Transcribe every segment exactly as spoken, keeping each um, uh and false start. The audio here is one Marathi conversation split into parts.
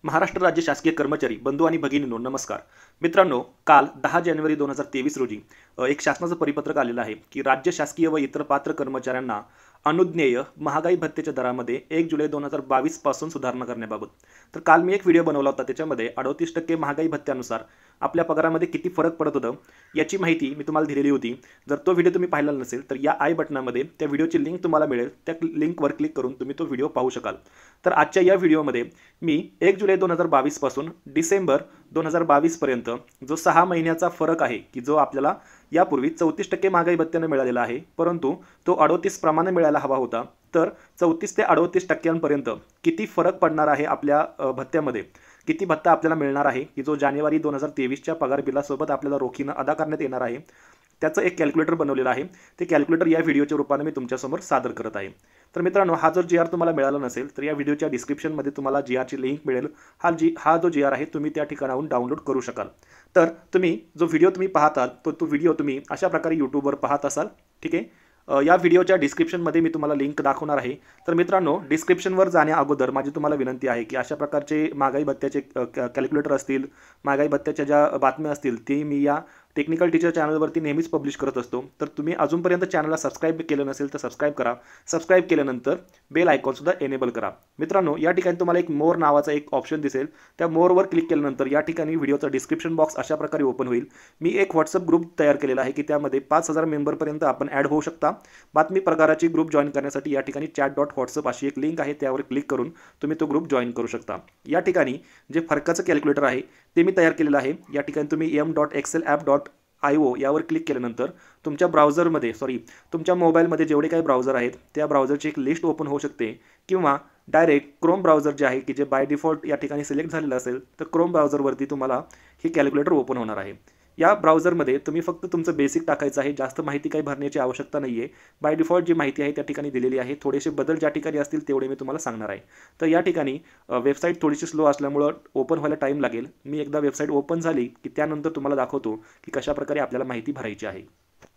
महाराष्ट्र राज्य शासकीय कर्मचारी बंधू आणि भगिनींनो नमस्कार. मित्रांनो, काल दहा जानेवारी दोन हजार तेवीस रोजी अ, एक शासनाचं परिपत्रक आलेलं आहे की राज्य शासकीय व इतर पात्र कर्मचाऱ्यांना अनुज्ञेय महागाई भत्त्याच्या दरामध्ये एक जुलै दोन हजार बावीस पासून सुधारणा करण्याबाबत. तर काल मी एक व्हिडिओ बनवला होता. त्याच्यामध्ये अडतीस टक्के महागाई भत्त्यानुसार आपल्या पगारामध्ये किती फरक पडत होतं याची माहिती मी तुम्हाला दिलेली होती. जर तो व्हिडिओ तुम्ही पाहिला नसेल तर या आय बटनामध्ये त्या व्हिडिओची लिंक तुम्हाला मिळेल. त्या लिंकवर क्लिक करून तुम्ही तो व्हिडिओ पाहू शकाल. तर आजच्या या व्हिडिओमध्ये मी एक जुलै दोन हजार बावीस पासून डिसेंबर दोन हजार बावीस पर्यंत जो सहा महिन्याचा फरक आहे की जो आपल्याला यापूर्वी चौतीस टक्के महागाई भत्त्याने मिळालेला आहे, परंतु तो अडतीस प्रमाणे मिळायला हवा होता. तर चौतीस ते अडतीस टक्क्यांपर्यंत किती फरक पडणार आहे आपल्या अ, भत्त्यामध्ये, किती भत्ता आपल्याला मिळणार आहे की जो जानेवारी दोन हजार तेवीसच्या पगार बिलासोबत आपल्याला रोखीनं अदा करण्यात येणार आहे, त्याचं एक कॅल्क्युलेटर बनवलेलं आहे. ते कॅल्क्युलेटर या व्हिडिओच्या रूपाने मी तुमच्यासमोर सादर करत आहे. तर मित्रांनो, हा जर जी आर तुम्हाला मिळाला नसेल तर या व्हिडिओच्या डिस्क्रिप्शनमध्ये तुम्हाला जी आरची लिंक मिळेल. हा जी हा जो जी आर आहे तुम्ही त्या ठिकाणाहून डाउनलोड करू शकाल. तर तुम्ही जो व्हिडिओ तुम्ही पाहताल तो तो व्हिडिओ तुम्ही अशा प्रकारे यूट्यूबवर पाहत असाल, ठीक आहे. अ, या व्हिडिओच्या डिस्क्रिप्शनमध्ये मी तुम्हाला लिंक दाखवणार आहे. तर मित्रांनो, डिस्क्रिप्शनवर जाण्या अगोदर माझी तुम्हाला विनंती आहे की अशा प्रकारचे महागाई भत्त्याचे कॅल्क्युलेटर असतील, महागाई भत्त्याच्या ज्या बातम्या असतील ती मी या टेक्निकल टीचर चॅनलवरती नेहमीच पब्लिश करत असतो. तर तुम्ही अजूनपर्यंत चॅनलला सबस्क्राईब केलं नसेल तर सबस्क्राईब करा. सबस्क्राईब केल्यानंतर बेल आयकॉनसुद्धा एनेबल करा. मित्रांनो, या ठिकाणी तुम्हाला एक मोर नावाचा एक ऑप्शन दिसेल. त्या मोरवर क्लिक केल्यानंतर या ठिकाणी व्हिडिओचा डिस्क्रिप्शन बॉक्स अशा प्रकारे ओपन होईल. मी एक व्हॉट्सअप ग्रुप तयार केलेला आहे की त्यामध्ये पाच हजार मेंबरपर्यंत आपण ॲड होऊ शकता. बातमी प्रकाराची ग्रुप जॉईन करण्यासाठी या ठिकाणी चॅट डॉट व्हॉट्सअप अशी एक लिंक आहे, त्यावर क्लिक करून तुम्ही तो ग्रुप जॉईन करू शकता. या ठिकाणी जे फरकाचं कॅल्क्युलेटर आहे ते मी तयार केलेलं आहे. या ठिकाणी तुम्ही M dot Excel app dot I O यावर क्लिक केल्यानंतर तुमच्या ब्राउझरमध्ये सॉरी तुमच्या मोबाईलमध्ये जेवढे काही ब्राउझर आहेत त्या ब्राउझरची एक लिस्ट ओपन होऊ शकते, किंवा डायरेक्ट क्रोम ब्राउझर जे आहे की जे बाय डिफॉल्ट या ठिकाणी सिलेक्ट झालेलं असेल तर क्रोम ब्राउझरवरती तुम्हाला ही कॅल्क्युलेटर ओपन होणार आहे. या ब्राउझरमध्ये तुम्ही फक्त तुमचं बेसिक टाकायचं आहे. जास्त माहिती काही भरण्याची आवश्यकता नाही आहे. बाय डिफॉल्ट जी माहिती आहे त्या ठिकाणी दिलेली आहे. थोडेसे बदल ज्या ठिकाणी असतील तेवढे मी तुम्हाला सांगणार आहे. तर या ठिकाणी वेबसाईट थोडीशी स्लो असल्यामुळं ओपन व्हायला टाईम लागेल. मी एकदा वेबसाईट ओपन झाली की त्यानंतर तुम्हाला दाखवतो की कशाप्रकारे आपल्याला माहिती भरायची आहे.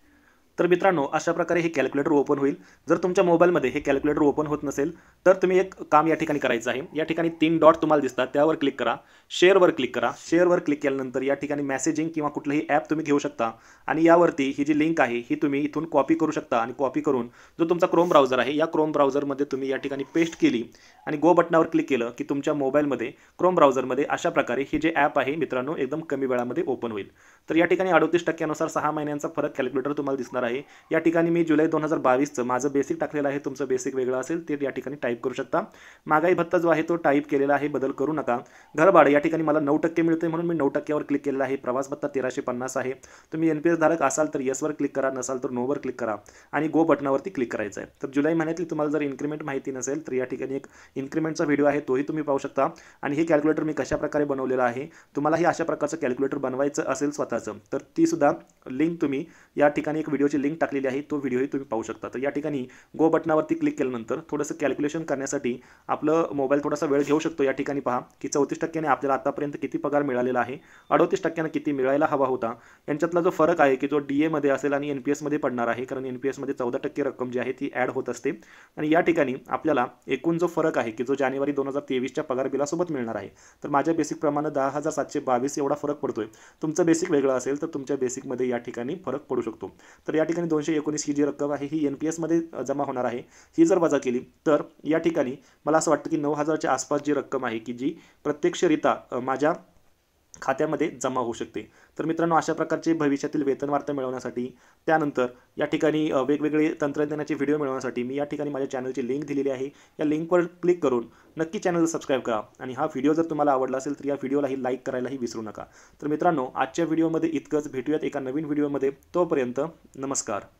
तर मित्रांनो, अशा प्रकारे हे कॅल्क्युलेटर ओपन होईल. जर तुमच्या मोबाईलमध्ये हे कॅल्क्युलेटर ओपन होत नसेल तर तुम्ही एक काम या ठिकाणी करायचं आहे. या ठिकाणी तीन डॉट तुम्हाला दिसतात, त्यावर क्लिक करा. शेअरवर क्लिक करा. शेअरवर क्लिक केल्यानंतर या ठिकाणी मेसेजिंग किंवा कुठलंही ॲप तुम्ही घेऊ शकता आणि यावरती ही जी लिंक आहे ही तुम्ही इथून कॉपी करू शकता आणि कॉपी करून जो तुमचा क्रोम ब्राउझर आहे या क्रोम ब्राउझरमध्ये तुम्ही या ठिकाणी पेस्ट केली आणि गो बटनावर क्लिक केलं की तुमच्या मोबाईलमध्ये क्रोम ब्राउझरमध्ये अशा प्रकारे हे जे ॲप आहे मित्रांनो एकदम कमी वेळामध्ये ओपन होईल. तर या ठिकाणी अडतीस टक्क्यानुसार सहा महिन्यांचा फरक कॅल्क्युलेटर तुम्हाला दिसणार आहे. या ठिकाणी मी जुलै दोन हजार बावीसचं माझं बेसिक टाकलेलं आहे. तुमचं बेसिक वेगळं असेल ते या ठिकाणी टाईप करू शकता. महागाई भत्ता जो आहे तो टाईप केलेला आहे, बदल करू नका. घरभाडं या ठिकाणी मला नऊ टक्के मिळते म्हणून मी नऊ टक्क्यावर क्लिक केलेलं आहे. प्रवास भत्ता तेराशे पन्नास आहे. तुम्ही एन पी एस धारक असाल तर येसवर क्लिक करा, नसाल तर नोवर क्लिक करा आणि गो बटनावरती क्लिक करायचं आहे. तर जुलै महिन्यातली तुम्हाला जर इन्क्रिमेंट माहिती नसेल तर या ठिकाणी एक इन्क्रिमेंटचा व्हिडिओ आहे, तोही तुम्ही पाहू शकता. आणि हे कॅल्क्युलेटर मी कशा प्रकारे बनवलेलं आहे, तुम्हालाही अशा प्रकारचं कॅल्क्युलेटर बनवायचं असेल स्वतःचं तर ती सुद्धा लिंक तुम्ही या ठिकाणी एक व्हिडिओची लिंक टाकलेली आहे, तो व्हिडिओही तुम्ही पाहू शकता. तर या ठिकाणी गो बटनावरती क्लिक केल्यानंतर थोडंसं कॅल्क्युलेशन करण्यासाठी आपलं मोबाईल थोडासा वेळ घेऊ शकतो. या ठिकाणी पहा की चौतीस टक्क्याने आपल्याला आतापर्यंत किती पगार मिळालेला आहे, अडतीस टक्क्याने किती मिळायला हवा होता, यांच्यातला जो फरक आहे की जो डी एमध्ये असेल आणि एन पी एसमध्ये पडणार आहे, कारण एन पी एसमध्ये चौदा टक्के रक्कम जी आहे ती ॲड होत असते. आणि या ठिकाणी आपल्याला एकूण जो फरक आहे की जो जानेवारी दोन हजार तेवीसच्या पगार बिलासोबत मिळणार आहे, तर माझ्या बेसिक प्रमाणे दहा हजार सातशे बावीस एवढा फरक पडतोय. तुमचं बेसिक वेगळं असेल तर तुमच्या बेसिकमध्ये या ठिकाणी फरक पडू शकतो. तर या ठिकाणी दोनशे एकोणीस ही जी रक्कम आहे ही एन पी एसमध्ये जमा होणार आहे. ही जर वजा केली तर या ठिकाणी मला असं वाटतं की नऊ हजारच्या आसपास जी रक्कम आहे की जी प्रत्यक्षरित्या माझ्या खात्यामध्ये जमा होऊ शकते. तर मित्रांनो, अशा प्रकारचे भविष्यातील वेतन वार्ता मिळवण्यासाठी, त्यानंतर या ठिकाणी वेगवेगळे तंत्रज्ञानाचे व्हिडिओ मिळवण्यासाठी मी या ठिकाणी माझ्या चॅनलची लिंक दिलेली आहे. या लिंकवर क्लिक करून नक्की चॅनलला सबस्क्राईब करा. आणि हा व्हिडिओ जर तुम्हाला आवडला असेल तर या व्हिडिओलाही लाईक करायलाही विसरू नका. तर मित्रांनो, आजच्या व्हिडिओमध्ये इतकंच. भेटूयात एका नवीन व्हिडिओमध्ये. तोपर्यंत नमस्कार.